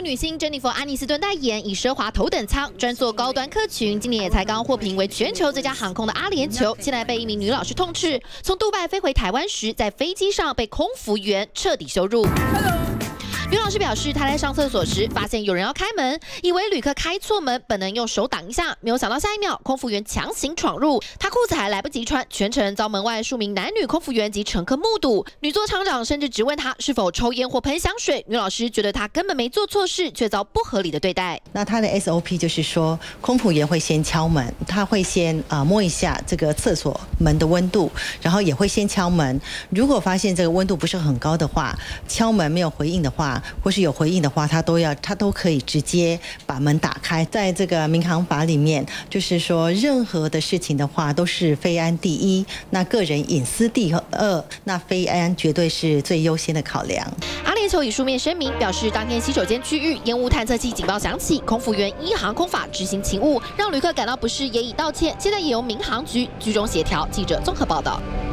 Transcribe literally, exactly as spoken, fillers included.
女星珍妮佛·安妮斯顿代言，以奢华头等舱专做高端客群。今年也才刚获评为全球最佳航空的阿联酋，现在被一名女老师痛斥，从杜拜飞回台湾时，在飞机上被空服员彻底羞辱。 女老师表示，她在上厕所时发现有人要开门，以为旅客开错门，本能用手挡一下，没有想到下一秒空服员强行闯入，她裤子还来不及穿，全程遭门外数名男女空服员及乘客目睹。女座舱长甚至质问她是否抽烟或喷香水，女老师觉得她根本没做错事，却遭不合理的对待。 那她的 S O P 就是说，空服员会先敲门，他会先啊、呃、摸一下这个厕所门的温度，然后也会先敲门。如果发现这个温度不是很高的话，敲门没有回应的话。 或是有回应的话，他都要，他都可以直接把门打开。在这个民航法里面，就是说任何的事情的话，都是飞安第一，那个人隐私第二，那飞安绝对是最优先的考量。 阿联酋以书面声明表示，当天洗手间区域烟雾探测器警报响起，空服员依航空法执行勤务，让旅客感到不适，也已道歉。现在也由民航局居中协调。记者综合报道。